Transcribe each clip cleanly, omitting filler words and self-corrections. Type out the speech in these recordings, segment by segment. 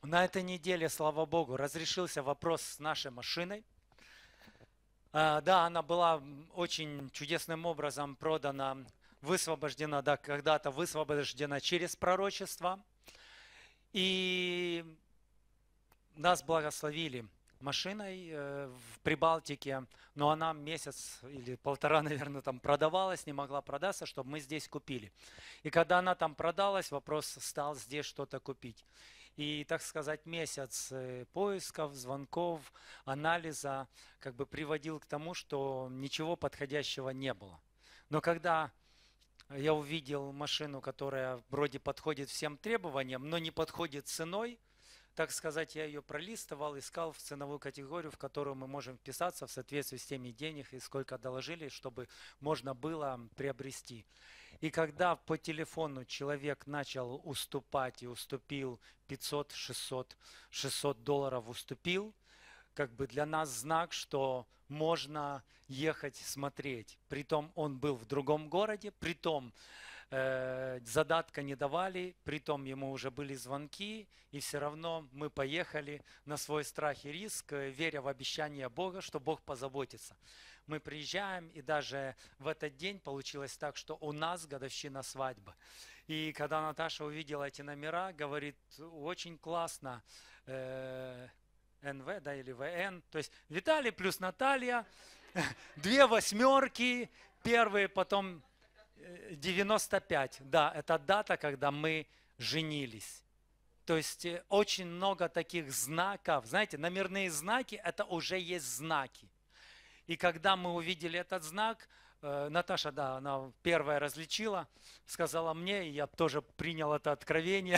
На этой неделе, слава Богу, разрешился вопрос с нашей машиной. Да, она была очень чудесным образом продана, высвобождена, да, когда-то высвобождена через пророчество. И нас благословили машиной в Прибалтике, но она месяц или полтора, наверное, там продавалась, не могла продаться, чтобы мы здесь купили. И когда она там продалась, вопрос стал здесь что-то купить. И, так сказать, месяц поисков, звонков, анализа как бы приводил к тому, что ничего подходящего не было. Но когда я увидел машину, которая вроде подходит всем требованиям, но не подходит ценой, так сказать, я ее пролистывал, искал в ценовую категорию, в которую мы можем вписаться в соответствии с теми денег и сколько доложили, чтобы можно было приобрести. И когда по телефону человек начал уступать и уступил 500, 600, 600 долларов уступил, как бы для нас знак, что можно ехать смотреть. Притом он был в другом городе, притом задатка не давали, притом ему уже были звонки, и все равно мы поехали на свой страх и риск, веря в обещание Бога, что Бог позаботится. Мы приезжаем, и даже в этот день получилось так, что у нас годовщина свадьбы. И когда Наташа увидела эти номера, говорит, очень классно, НВ, да, или ВН, то есть Виталий плюс Наталья, две восьмерки, первые, потом 95, да, это дата, когда мы женились. То есть очень много таких знаков. Знаете, номерные знаки – это уже есть знаки. И когда мы увидели этот знак, Наташа, да, она первая различила, сказала мне, и я тоже принял это откровение.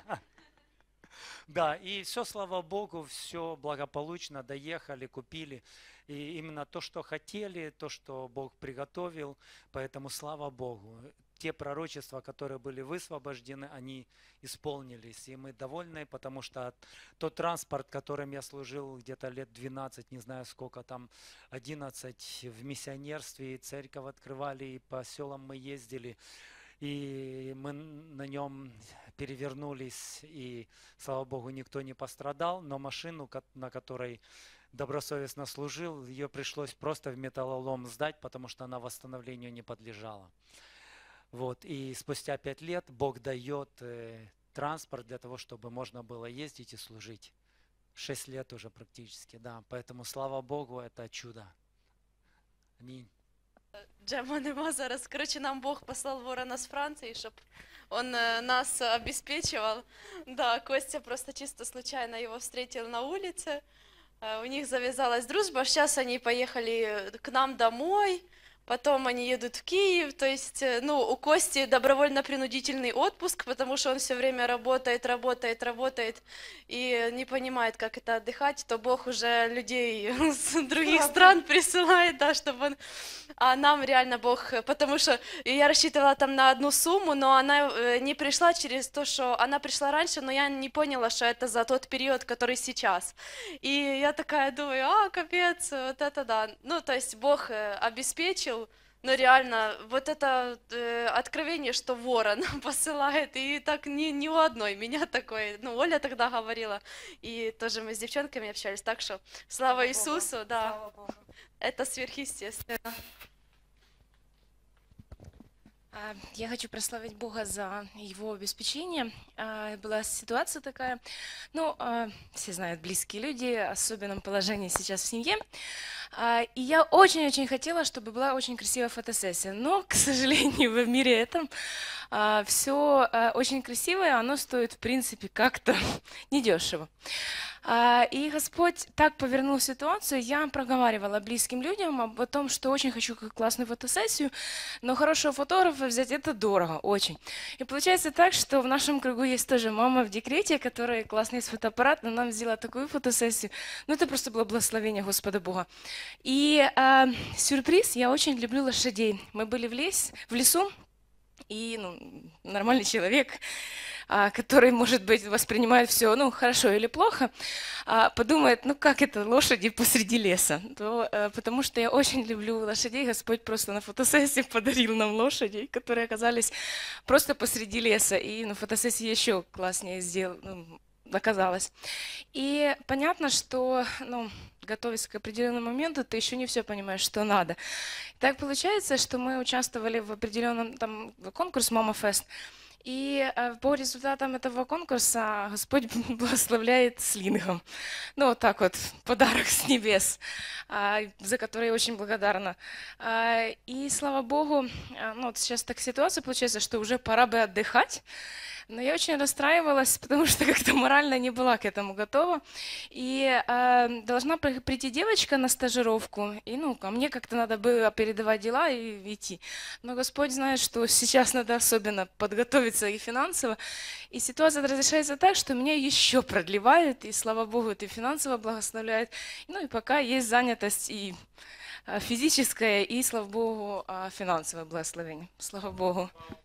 Да, и все, слава Богу, все благополучно, доехали, купили. И именно то, что хотели, то, что Бог приготовил, поэтому слава Богу. Те пророчества, которые были высвобождены, они исполнились. И мы довольны, потому что тот транспорт, которым я служил где-то лет 12, не знаю сколько там, 11 в миссионерстве, и церковь открывали, и по селам мы ездили, и мы на нем перевернулись, и, слава Богу, никто не пострадал, но машину, на которой добросовестно служил, ее пришлось просто в металлолом сдать, потому что она восстановлению не подлежала. Вот, и спустя 5 лет Бог дает транспорт для того, чтобы можно было ездить и служить. 6 лет уже практически, да, поэтому, слава Богу, это чудо. Аминь. Джема нема зараз. Короче, нам Бог послал ворона с Франции, чтобы он нас обеспечивал. Да, Костя просто чисто случайно его встретил на улице. У них завязалась дружба. Сейчас они поехали к нам домой. Потом они едут в Киев, то есть, ну, у Кости добровольно-принудительный отпуск, потому что он все время работает, работает, работает, и не понимает, как это отдыхать, то Бог уже людей с других стран присылает, да, чтобы он... А нам реально Бог, потому что я рассчитывала там на одну сумму, но она не пришла через то, что она пришла раньше, но я не поняла, что это за тот период, который сейчас. И я такая думаю, капец, вот это да. Ну, то есть Бог обеспечил, но реально вот это откровение, что ворон посылает, и так ни у одной меня такое, ну, Оля тогда говорила, и тоже мы с девчонками общались, так что слава Иисусу, да, это сверхъестественно. Я хочу прославить Бога за Его обеспечение. Была ситуация такая, ну, все знают, близкие люди, в особенном положении сейчас в семье. И я очень-очень хотела, чтобы была очень красивая фотосессия. Но, к сожалению, в мире этом все очень красивое, оно стоит, в принципе, как-то недешево. И Господь так повернул ситуацию, я проговаривала близким людям о том, что очень хочу классную фотосессию, но хорошего фотографа взять это дорого, очень. И получается так, что в нашем кругу есть тоже мама в декрете, которая классный есть фотоаппарат, но нам взяла такую фотосессию. Ну, это просто было благословение Господа Бога. И сюрприз, я очень люблю лошадей. Мы были в лесу, и нормальный человек, который, может быть, воспринимает все, ну, хорошо или плохо, подумает, ну, как это лошади посреди леса. Потому что я очень люблю лошадей, Господь просто на фотосессии подарил нам лошадей, которые оказались просто посреди леса. И фотосессия еще класснее оказалось. И понятно, что, ну, готовясь к определенному моменту, ты еще не все понимаешь, что надо. Так получается, что мы участвовали в определенном там конкурсе «Мама Фест», и по результатам этого конкурса Господь благословляет слингом. Ну, вот так вот, подарок с небес, за который я очень благодарна. И слава Богу, ну, вот сейчас так ситуация получается, что уже пора бы отдыхать, но я очень расстраивалась, потому что как-то морально не была к этому готова. И должна прийти девочка на стажировку, и ну, ко мне как-то надо было передавать дела и идти. Но Господь знает, что сейчас надо особенно подготовиться и финансово. И ситуация разрешается так, что меня еще продлевают, и слава Богу, это и финансово благословляет. Ну и пока есть занятость и физическое, и, слава Богу, финансовое благословение. Слава Богу.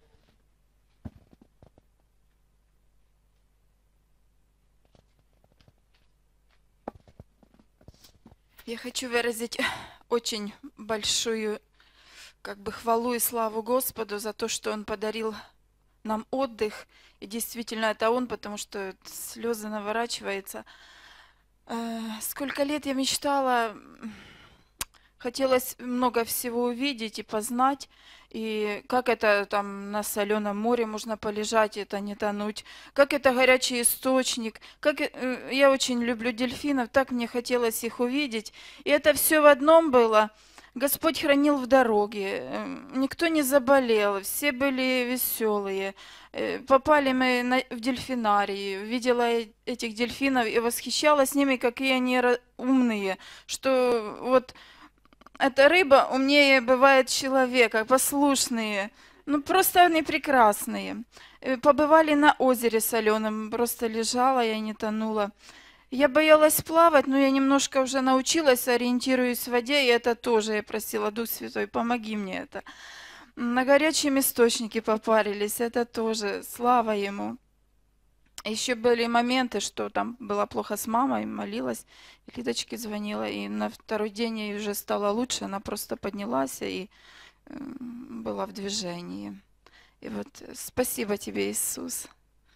Я хочу выразить очень большую как бы хвалу и славу Господу за то, что Он подарил нам отдых. И действительно это Он, потому что слезы наворачиваются. Сколько лет я мечтала, хотелось много всего увидеть и познать. И как это там на соленом море можно полежать, это не тонуть. Как это горячий источник. Я очень люблю дельфинов, так мне хотелось их увидеть. И это все в одном было. Господь хранил в дороге, никто не заболел, все были веселые. Попали мы в дельфинарий, видела этих дельфинов и восхищалась ними, какие они умные, что вот эта рыба умнее бывает человека, послушные, ну просто они прекрасные. Побывали на озере соленом, просто лежала, я не тонула. Я боялась плавать, но я немножко уже научилась, ориентируюсь в воде, и это тоже я просила, Дух Святой, помоги мне это. На горячем источнике попарились, это тоже, слава Ему. Еще были моменты, что там было плохо с мамой, молилась, и Лидочке звонила, и на второй день ей уже стало лучше, она просто поднялась и была в движении. И вот спасибо тебе, Иисус.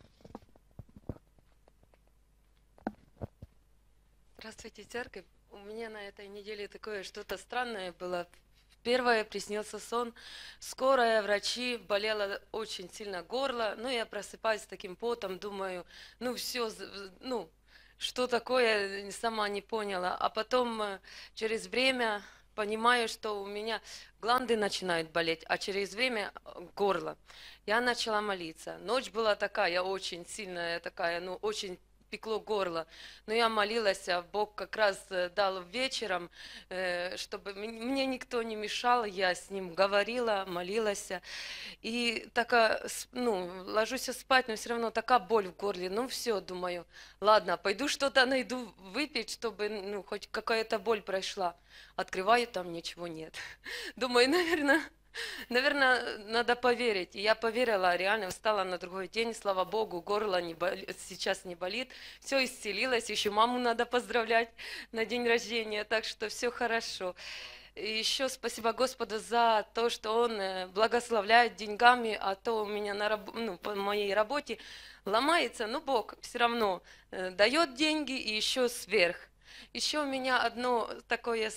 Здравствуйте, церковь. У меня на этой неделе такое что-то странное было. Первое, приснился сон. Скорая, врачи, болело очень сильно горло. Ну, я просыпаюсь с таким потом, думаю, ну, все, ну, что такое, сама не поняла. А потом через время понимаю, что у меня гланды начинают болеть, а через время горло. Я начала молиться. Ночь была такая, очень сильная такая, ну, очень пекло горло. Но я молилась, а Бог как раз дал вечером, чтобы мне никто не мешал, я с Ним говорила, молилась. И такая, ну, ложусь спать, но все равно такая боль в горле. Ну все, думаю, ладно, пойду что-то найду выпить, чтобы, ну, хоть какая-то боль прошла. Открываю, там ничего нет. Думаю, наверное, надо поверить. И я поверила, реально встала на другой день, слава Богу, горло сейчас не болит, все исцелилось, еще маму надо поздравлять на день рождения, так что все хорошо. И еще спасибо Господу за то, что Он благословляет деньгами, а то у меня по моей работе ломается, но Бог все равно дает деньги и еще сверх. Еще у меня одно такое,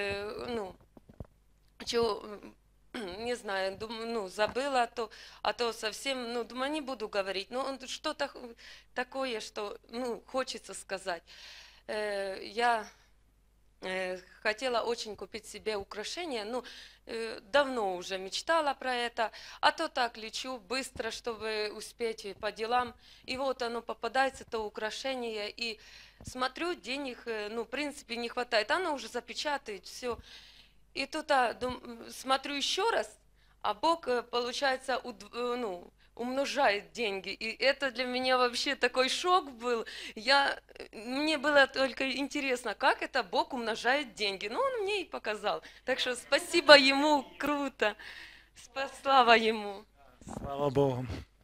не знаю, думаю, ну, забыла, а то совсем, ну, думаю, не буду говорить, но что-то такое, что, ну, хочется сказать. Я хотела очень купить себе украшения, ну, давно уже мечтала про это, а то так лечу быстро, чтобы успеть по делам, и вот оно попадается, то украшение, и смотрю, денег, ну, в принципе, не хватает, оно уже запечатает, все. И тут смотрю еще раз, а Бог, получается, умножает деньги. И это для меня вообще такой шок был. Мне было только интересно, как это Бог умножает деньги. Ну, Он мне и показал. Так что спасибо Ему, круто. Слава Ему. Слава Богу.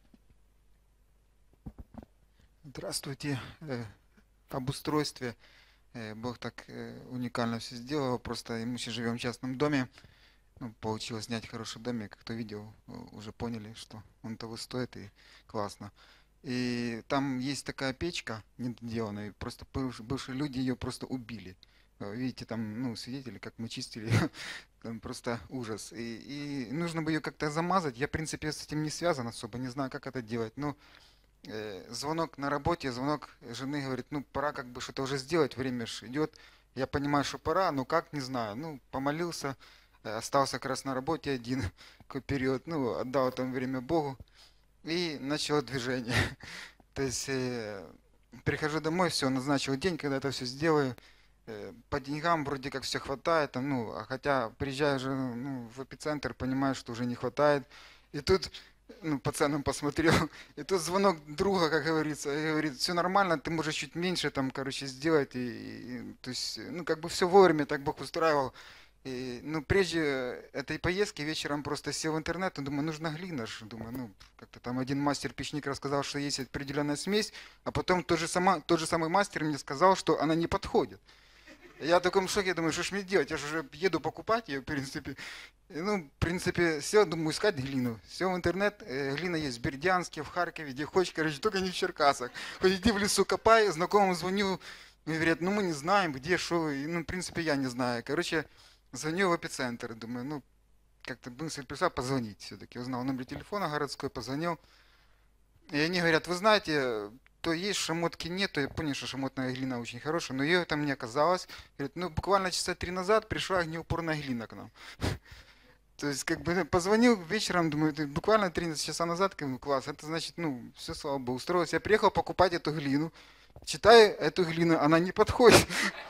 Здравствуйте. Об устройстве. Бог так уникально все сделал. Просто мы сейчас живем в частном доме. Ну, получилось снять хороший домик. Кто видел, уже поняли, что он того стоит и классно. И там есть такая печка недоделанная, просто бывшие люди ее просто убили. Видите, там, ну, свидетели, как мы чистили ее, там просто ужас. И нужно бы ее как-то замазать. Я, в принципе, с этим не связан особо, не знаю, как это делать. Но звонок на работе, звонок жены говорит, ну, пора как бы что-то уже сделать, время ж идет. Я понимаю, что пора, но как, не знаю. Ну, помолился, остался как раз на работе один какой период, ну, отдал там время Богу и начало движение. То есть прихожу домой, все, назначил день, когда это все сделаю. По деньгам вроде как все хватает, там, ну, а хотя приезжаю уже ну, в эпицентр, понимаю, что уже не хватает. И тут, ну, по ценам посмотрел, и тут звонок друга, как говорится, и говорит, все нормально, ты можешь чуть меньше там, короче, сделать. То есть, ну, как бы все вовремя, так Бог устраивал. И, ну, прежде этой поездки вечером просто сел в интернет, и думаю, нужна глина ж. Думаю, ну, как-то там один мастер-печник рассказал, что есть определенная смесь, а потом тот же самый мастер мне сказал, что она не подходит. Я в таком шоке, думаю, что ж мне делать? Я же уже еду покупать ее, в принципе. И, ну, в принципе, сел, думаю, искать глину. Сел в интернет, глина есть в Бердянске, в Харькове, где хочешь, короче, только не в Черкасах. Хоть иди в лесу копай, знакомым звоню, и говорят, ну мы не знаем, где, что, и, ну, в принципе, я не знаю. Короче, звоню в эпицентр, думаю, ну, как-то мысль пришла позвонить все-таки. Узнал номер телефона городской, позвонил. И они говорят, вы знаете, то есть шамотки нет, то я понял, что шамотная глина очень хорошая, но ее там не оказалось. Говорит, ну буквально часа 3 назад пришла огнеупорная глина к нам. То есть как бы позвонил вечером, думаю, буквально 13 часа назад, как бы, класс, это значит, ну, все, слава богу, устроился. Я приехал покупать эту глину, читаю эту глину, она не подходит.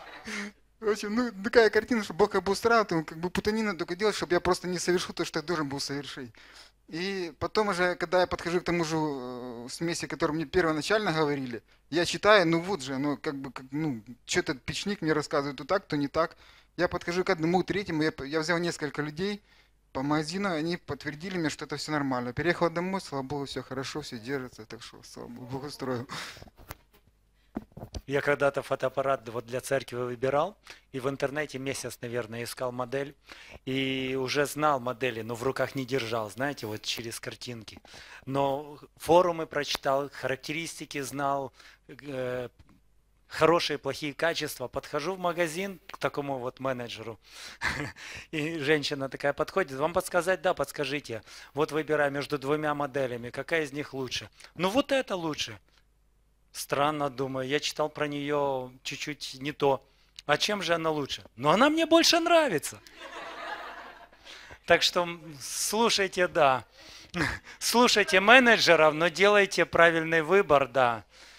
В общем, ну, такая картина, что Бог обустраивает, он как бы путанина только делает, чтобы я просто не совершил то, что я должен был совершить. И потом уже, когда я подхожу к тому же смеси, о котором мне первоначально говорили, я читаю, ну вот же, ну как бы, ну, что-то печник мне рассказывает, то так, то не так. Я подхожу к одному, третьему, я взял несколько людей по магазину, они подтвердили мне, что это все нормально. Переехал домой, слава богу, все хорошо, все держится, так что, слава богу, Бог устроил. Я когда-то фотоаппарат вот для церкви выбирал, и в интернете месяц, наверное, искал модель, и уже знал модели, но в руках не держал, знаете, вот через картинки. Но форумы прочитал, характеристики знал, хорошие, плохие качества. Подхожу в магазин к такому вот менеджеру, и женщина такая подходит, вам подсказать? Да, подскажите. Вот выбираю между двумя моделями, какая из них лучше? Ну вот это лучше. Странно, думаю, я читал про нее чуть-чуть не то. А чем же она лучше? Но она мне больше нравится. Так что слушайте, да. Слушайте менеджеров, но делайте правильный выбор, да.